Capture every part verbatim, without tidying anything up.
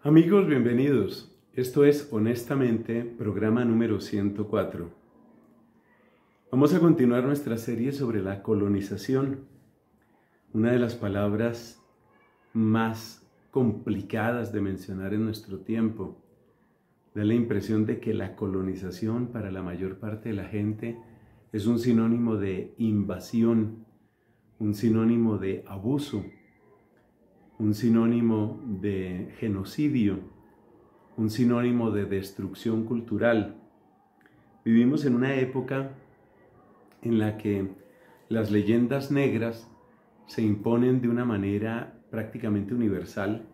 Amigos, bienvenidos. Esto es Honestamente, programa número ciento cuatro. Vamos a continuar nuestra serie sobre la colonización, una de las palabras más complicadas de mencionar en nuestro tiempo. Da la impresión de que la colonización para la mayor parte de la gente es un sinónimo de invasión, un sinónimo de abuso, un sinónimo de genocidio, un sinónimo de destrucción cultural. Vivimos en una época en la que las leyendas negras se imponen de una manera prácticamente universal,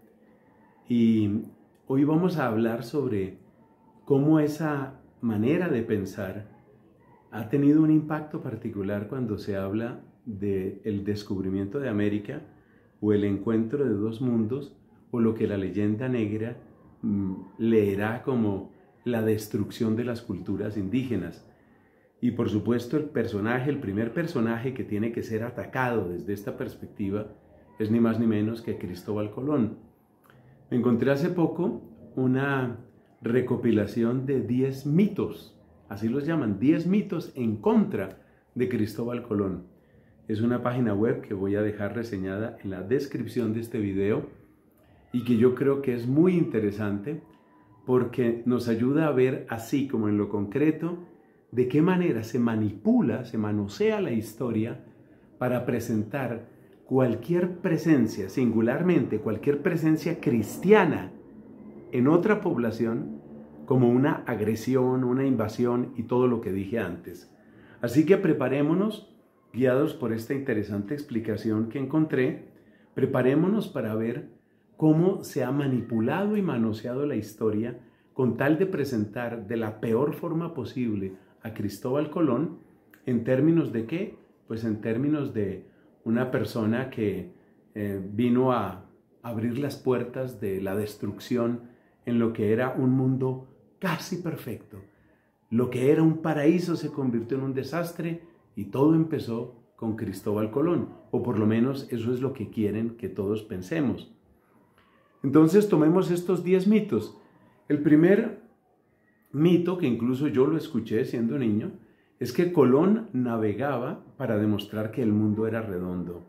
y hoy vamos a hablar sobre cómo esa manera de pensar ha tenido un impacto particular cuando se habla del descubrimiento de América, o el encuentro de dos mundos, o lo que la leyenda negra mmm, leerá como la destrucción de las culturas indígenas. Y por supuesto el personaje, el primer personaje que tiene que ser atacado desde esta perspectiva es ni más ni menos que Cristóbal Colón. Me encontré hace poco una recopilación de diez mitos, así los llaman, diez mitos en contra de Cristóbal Colón. Es una página web que voy a dejar reseñada en la descripción de este video y que yo creo que es muy interesante porque nos ayuda a ver, así como en lo concreto, de qué manera se manipula, se manosea la historia para presentar cualquier presencia, singularmente cualquier presencia cristiana en otra población, como una agresión, una invasión y todo lo que dije antes. Así que preparémonos. Guiados por esta interesante explicación que encontré, preparémonos para ver cómo se ha manipulado y manoseado la historia con tal de presentar de la peor forma posible a Cristóbal Colón. ¿En términos de qué? Pues en términos de una persona que eh, vino a abrir las puertas de la destrucción en lo que era un mundo casi perfecto. Lo que era un paraíso se convirtió en un desastre. Y todo empezó con Cristóbal Colón, o por lo menos eso es lo que quieren que todos pensemos. Entonces tomemos estos diez mitos. El primer mito, que incluso yo lo escuché siendo niño, es que Colón navegaba para demostrar que el mundo era redondo.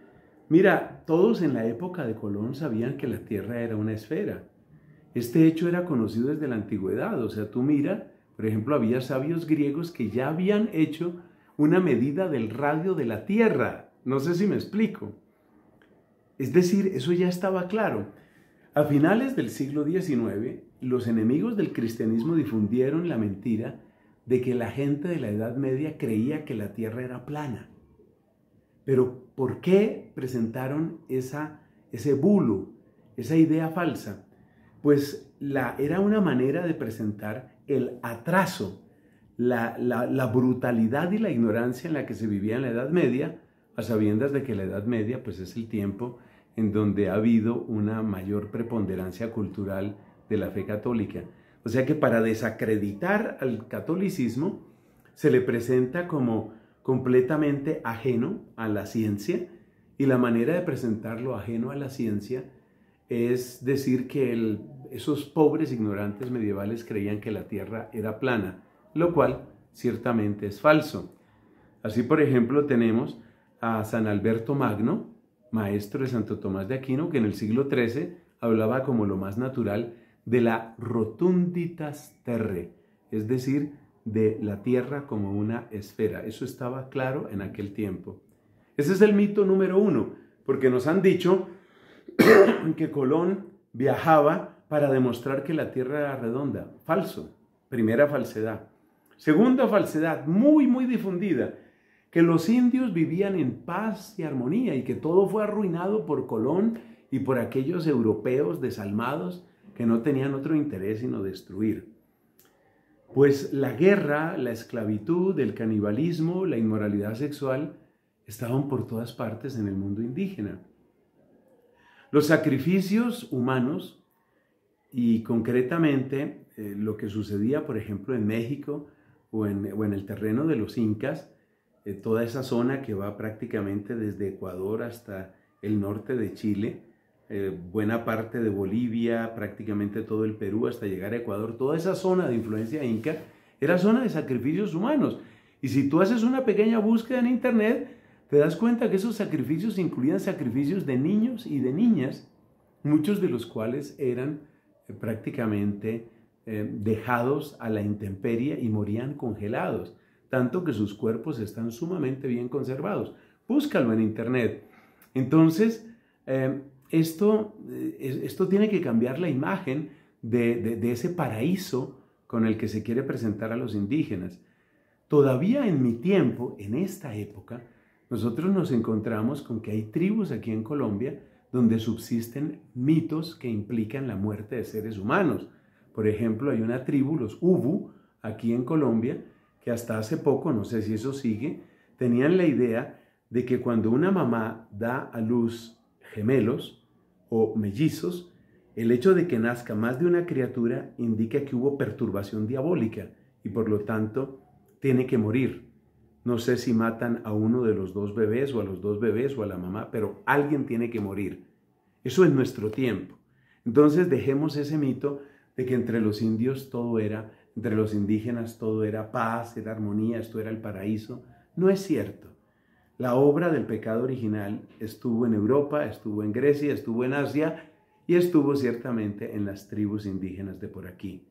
Mira, todos en la época de Colón sabían que la Tierra era una esfera. Este hecho era conocido desde la antigüedad. O sea, tú mira, por ejemplo, había sabios griegos que ya habían hecho una medida del radio de la Tierra. No sé si me explico. Es decir, eso ya estaba claro. A finales del siglo diecinueve, los enemigos del cristianismo difundieron la mentira de que la gente de la Edad Media creía que la Tierra era plana. Pero, ¿por qué presentaron esa, ese bulo, esa idea falsa? Pues la, era una manera de presentar el atraso, La, la, la brutalidad y la ignorancia en la que se vivía en la Edad Media, a sabiendas de que la Edad Media pues, es el tiempo en donde ha habido una mayor preponderancia cultural de la fe católica. O sea que para desacreditar al catolicismo se le presenta como completamente ajeno a la ciencia, y la manera de presentarlo ajeno a la ciencia es decir que el, esos pobres ignorantes medievales creían que la Tierra era plana, lo cual ciertamente es falso. Así, por ejemplo, tenemos a San Alberto Magno, maestro de Santo Tomás de Aquino, que en el siglo trece hablaba como lo más natural de la rotunditas terrae, es decir, de la Tierra como una esfera. Eso estaba claro en aquel tiempo. Ese es el mito número uno, porque nos han dicho que Colón viajaba para demostrar que la Tierra era redonda. Falso. Primera falsedad. Segunda falsedad, muy, muy difundida, que los indios vivían en paz y armonía y que todo fue arruinado por Colón y por aquellos europeos desalmados que no tenían otro interés sino destruir. Pues la guerra, la esclavitud, el canibalismo, la inmoralidad sexual estaban por todas partes en el mundo indígena. Los sacrificios humanos, y concretamente eh, lo que sucedía, por ejemplo, en México o en, o en el terreno de los incas, eh, toda esa zona que va prácticamente desde Ecuador hasta el norte de Chile, eh, buena parte de Bolivia, prácticamente todo el Perú hasta llegar a Ecuador, toda esa zona de influencia inca era zona de sacrificios humanos. Y si tú haces una pequeña búsqueda en internet, te das cuenta que esos sacrificios incluían sacrificios de niños y de niñas, muchos de los cuales eran eh, prácticamente eh, dejados a la intemperie y morían congelados, tanto que sus cuerpos están sumamente bien conservados. Búscalo en internet. Entonces, eh, esto, eh, esto tiene que cambiar la imagen de, de, de ese paraíso con el que se quiere presentar a los indígenas. Todavía en mi tiempo, en esta época, nosotros nos encontramos con que hay tribus aquí en Colombia donde subsisten mitos que implican la muerte de seres humanos. Por ejemplo, hay una tribu, los Ubu, aquí en Colombia, que hasta hace poco, no sé si eso sigue, tenían la idea de que cuando una mamá da a luz gemelos o mellizos, el hecho de que nazca más de una criatura indica que hubo perturbación diabólica y por lo tanto tiene que morir. No sé si matan a uno de los dos bebés o a los dos bebés o a la mamá, pero alguien tiene que morir. Eso es nuestro tiempo. Entonces dejemos ese mito de que entre los indios todo era, entre los indígenas todo era paz, era armonía, esto era el paraíso. No es cierto. La obra del pecado original estuvo en Europa, estuvo en Grecia, estuvo en Asia y estuvo ciertamente en las tribus indígenas de por aquí.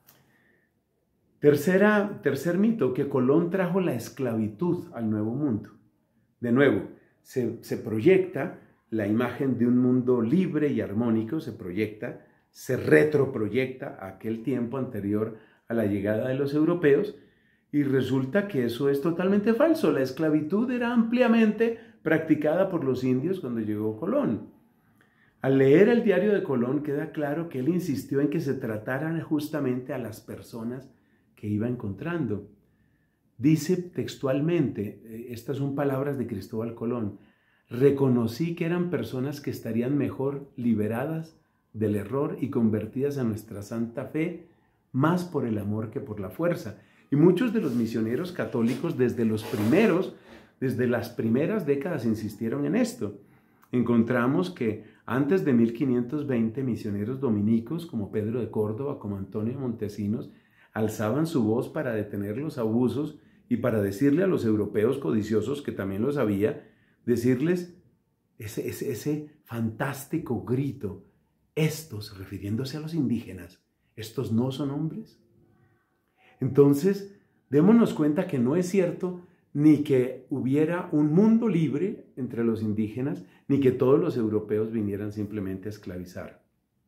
Tercera, tercer mito, que Colón trajo la esclavitud al Nuevo Mundo. De nuevo, se, se proyecta la imagen de un mundo libre y armónico, se proyecta, se retroproyecta a aquel tiempo anterior a la llegada de los europeos y resulta que eso es totalmente falso. La esclavitud era ampliamente practicada por los indios cuando llegó Colón. Al leer el diario de Colón queda claro que él insistió en que se trataran justamente a las personas que iba encontrando. Dice textualmente, estas son palabras de Cristóbal Colón, reconocí que eran personas que estarían mejor liberadas del error y convertidas a nuestra santa fe, más por el amor que por la fuerza. Y muchos de los misioneros católicos desde los primeros, desde las primeras décadas insistieron en esto. Encontramos que antes de mil quinientos veinte misioneros dominicos como Pedro de Córdoba, como Antonio Montesinos, alzaban su voz para detener los abusos y para decirle a los europeos codiciosos, que también los había, decirles ese, ese, ese fantástico grito, estos, refiriéndose a los indígenas, ¿estos no son hombres? Entonces, démonos cuenta que no es cierto ni que hubiera un mundo libre entre los indígenas, ni que todos los europeos vinieran simplemente a esclavizar.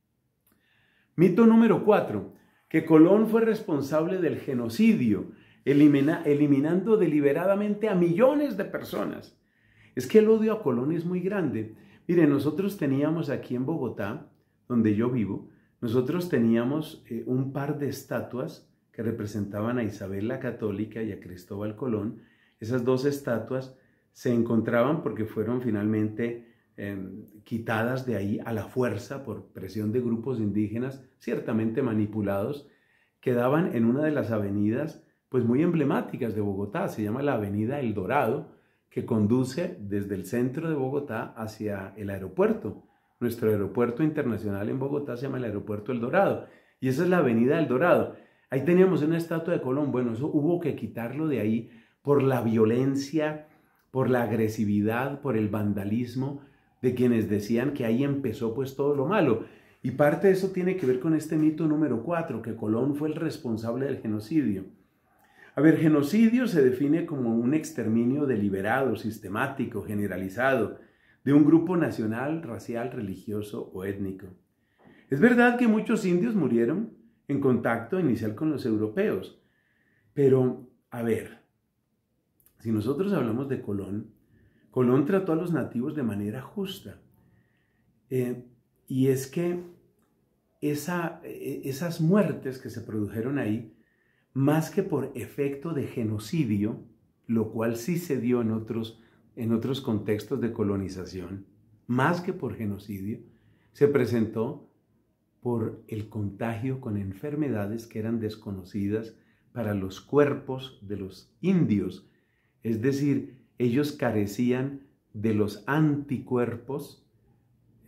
Mito número cuatro, que Colón fue responsable del genocidio, elimina, eliminando deliberadamente a millones de personas. Es que el odio a Colón es muy grande. Miren, nosotros teníamos aquí en Bogotá, donde yo vivo, nosotros teníamos eh, un par de estatuas que representaban a Isabel la Católica y a Cristóbal Colón. Esas dos estatuas se encontraban porque fueron finalmente eh, quitadas de ahí a la fuerza por presión de grupos indígenas, ciertamente manipulados, quedaban en una de las avenidas pues muy emblemáticas de Bogotá, se llama la Avenida El Dorado, que conduce desde el centro de Bogotá hacia el aeropuerto. Nuestro aeropuerto internacional en Bogotá se llama el Aeropuerto El Dorado, y esa es la Avenida El Dorado. Ahí teníamos una estatua de Colón. Bueno, eso hubo que quitarlo de ahí por la violencia, por la agresividad, por el vandalismo de quienes decían que ahí empezó pues todo lo malo. Y parte de eso tiene que ver con este mito número cuatro, que Colón fue el responsable del genocidio. A ver, genocidio se define como un exterminio deliberado, sistemático, generalizado, de un grupo nacional, racial, religioso o étnico. Es verdad que muchos indios murieron en contacto inicial con los europeos, pero, a ver, si nosotros hablamos de Colón, Colón trató a los nativos de manera justa. Eh, y es que esa, esas muertes que se produjeron ahí, más que por efecto de genocidio, lo cual sí se dio en otros, en otros contextos de colonización, más que por genocidio, se presentó por el contagio con enfermedades que eran desconocidas para los cuerpos de los indios. Es decir, ellos carecían de los anticuerpos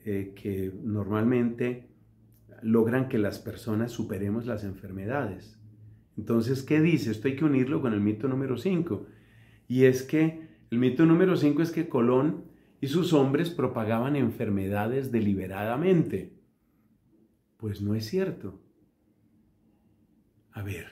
eh, que normalmente logran que las personas superemos las enfermedades. Entonces, ¿qué dice? Esto hay que unirlo con el mito número cinco. Y es que el mito número cinco es que Colón y sus hombres propagaban enfermedades deliberadamente. Pues no es cierto. A ver,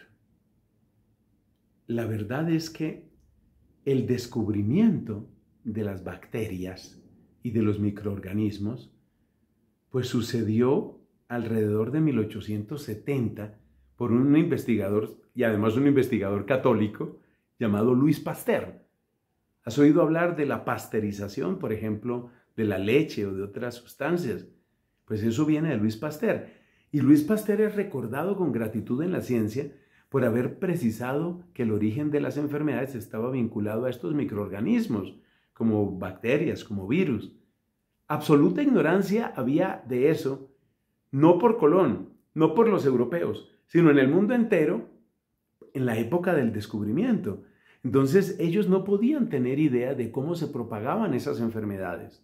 la verdad es que el descubrimiento de las bacterias y de los microorganismos pues sucedió alrededor de mil ochocientos setenta por un investigador, y además un investigador católico, llamado Louis Pasteur. ¿Has oído hablar de la pasteurización, por ejemplo, de la leche o de otras sustancias? Pues eso viene de Louis Pasteur. Y Louis Pasteur es recordado con gratitud en la ciencia por haber precisado que el origen de las enfermedades estaba vinculado a estos microorganismos, como bacterias, como virus. Absoluta ignorancia había de eso, no por Colón, no por los europeos, sino en el mundo entero, en la época del descubrimiento. Entonces ellos no podían tener idea de cómo se propagaban esas enfermedades.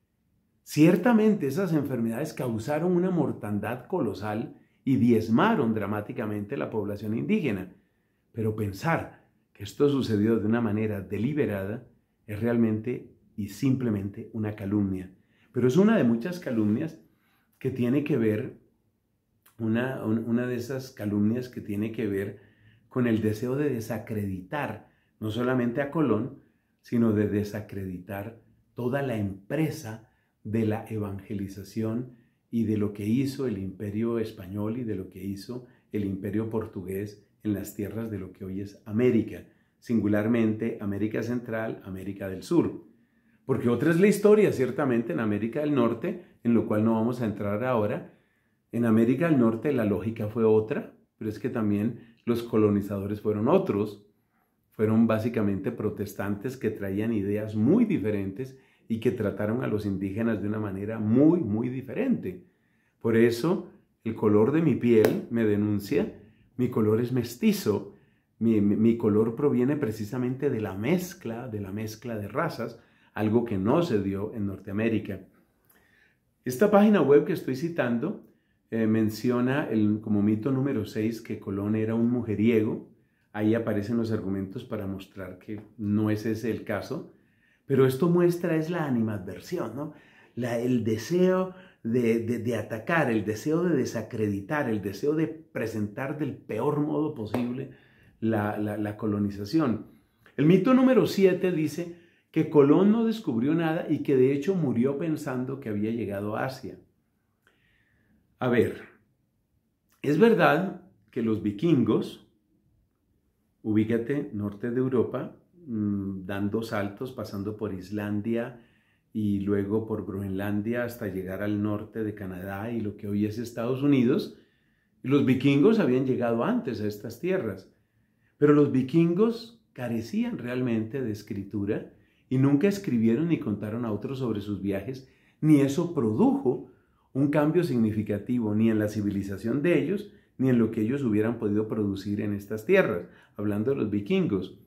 Ciertamente esas enfermedades causaron una mortandad colosal y diezmaron dramáticamente la población indígena. Pero pensar que esto sucedió de una manera deliberada es realmente y simplemente una calumnia. Pero es una de muchas calumnias que tiene que ver, una, una de esas calumnias que tiene que ver con el deseo de desacreditar no solamente a Colón, sino de desacreditar toda la empresa de la evangelización y de lo que hizo el imperio español y de lo que hizo el imperio portugués en las tierras de lo que hoy es América, singularmente América Central, América del Sur. Porque otra es la historia, ciertamente, en América del Norte, en lo cual no vamos a entrar ahora. En América del Norte la lógica fue otra, pero es que también los colonizadores fueron otros. Fueron básicamente protestantes que traían ideas muy diferentes y que trataron a los indígenas de una manera muy, muy diferente. Por eso, el color de mi piel me denuncia, mi color es mestizo, mi, mi, mi color proviene precisamente de la mezcla, de la mezcla de razas, algo que no se dio en Norteamérica. Esta página web que estoy citando eh, menciona el, como mito número seis que Colón era un mujeriego. Ahí aparecen los argumentos para mostrar que no es ese el caso, pero esto muestra es la animadversión, ¿no? La, el deseo de, de, de atacar, el deseo de desacreditar, el deseo de presentar del peor modo posible la, la, la colonización. El mito número siete dice que Colón no descubrió nada y que de hecho murió pensando que había llegado a Asia. A ver, es verdad que los vikingos, ubícate, norte de Europa, mmm, dando saltos, pasando por Islandia y luego por Groenlandia hasta llegar al norte de Canadá y lo que hoy es Estados Unidos, los vikingos habían llegado antes a estas tierras, pero los vikingos carecían realmente de escritura y nunca escribieron ni contaron a otros sobre sus viajes, ni eso produjo un cambio significativo ni en la civilización de ellos, ni en lo que ellos hubieran podido producir en estas tierras, hablando de los vikingos.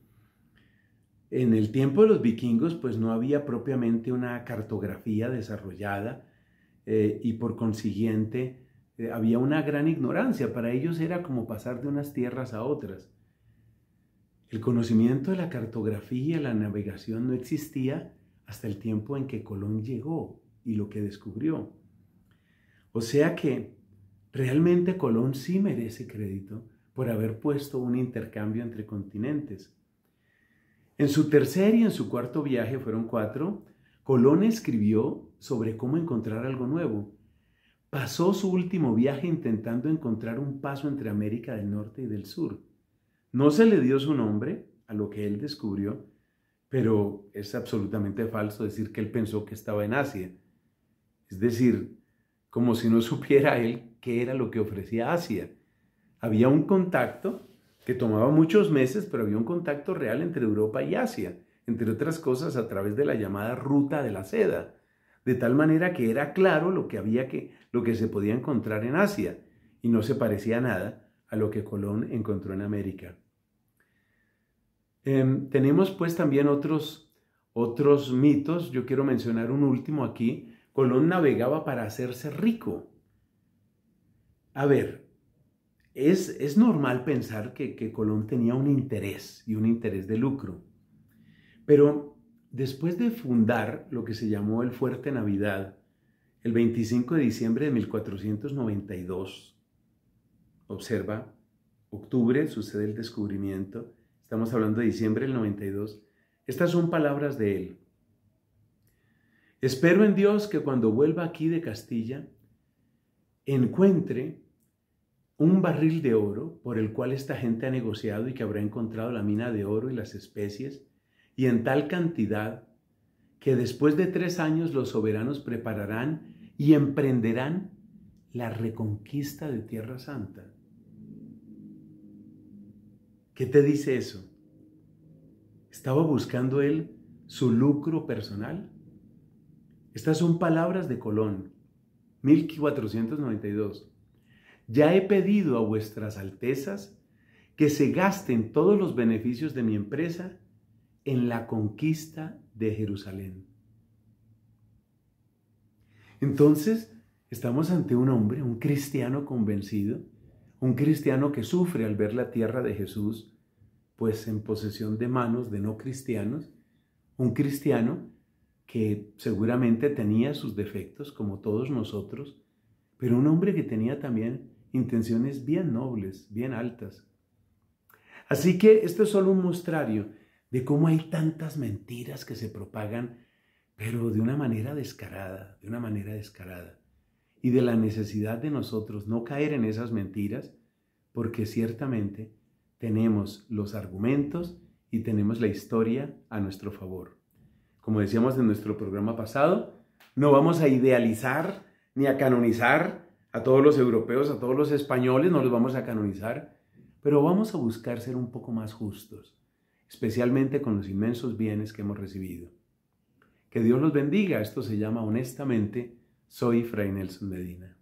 En el tiempo de los vikingos, pues no había propiamente una cartografía desarrollada eh, y por consiguiente eh, había una gran ignorancia. Para ellos era como pasar de unas tierras a otras. El conocimiento de la cartografía y la navegación no existía hasta el tiempo en que Colón llegó y lo que descubrió. O sea que realmente Colón sí merece crédito por haber puesto un intercambio entre continentes. En su tercer y en su cuarto viaje, fueron cuatro, Colón escribió sobre cómo encontrar algo nuevo. Pasó su último viaje intentando encontrar un paso entre América del Norte y del Sur. No se le dio su nombre a lo que él descubrió, pero es absolutamente falso decir que él pensó que estaba en Asia. Es decir, como si no supiera él qué era lo que ofrecía Asia. Había un contacto que tomaba muchos meses, pero había un contacto real entre Europa y Asia, entre otras cosas a través de la llamada Ruta de la Seda, de tal manera que era claro lo que había que, lo que se podía encontrar en Asia, y no se parecía a nada a lo que Colón encontró en América. Eh, tenemos pues también otros, otros mitos. Yo quiero mencionar un último aquí, Colón navegaba para hacerse rico. A ver, es, es normal pensar que, que Colón tenía un interés y un interés de lucro. Pero después de fundar lo que se llamó el Fuerte Navidad, el veinticinco de diciembre de mil cuatrocientos noventa y dos, observa, octubre sucede el descubrimiento, estamos hablando de diciembre del noventa y dos, estas son palabras de él. Espero en Dios que cuando vuelva aquí de Castilla, encuentre un barril de oro por el cual esta gente ha negociado y que habrá encontrado la mina de oro y las especies, y en tal cantidad que después de tres años los soberanos prepararán y emprenderán la reconquista de Tierra Santa. ¿Qué te dice eso? ¿Estaba buscando él su lucro personal? Estas son palabras de Colón, mil cuatrocientos noventa y dos. Ya he pedido a vuestras altezas que se gasten todos los beneficios de mi empresa en la conquista de Jerusalén. Entonces, estamos ante un hombre, un cristiano convencido, un cristiano que sufre al ver la tierra de Jesús, pues en posesión de manos de no cristianos, un cristiano que seguramente tenía sus defectos, como todos nosotros, pero un hombre que tenía también intenciones bien nobles, bien altas. Así que esto es solo un muestrario de cómo hay tantas mentiras que se propagan, pero de una manera descarada, de una manera descarada. Y de la necesidad de nosotros no caer en esas mentiras, porque ciertamente tenemos los argumentos y tenemos la historia a nuestro favor. Como decíamos en nuestro programa pasado, no vamos a idealizar ni a canonizar a todos los europeos, a todos los españoles, no los vamos a canonizar, pero vamos a buscar ser un poco más justos, especialmente con los inmensos bienes que hemos recibido. Que Dios los bendiga. Esto se llama Honestamente, soy Fray Nelson Medina.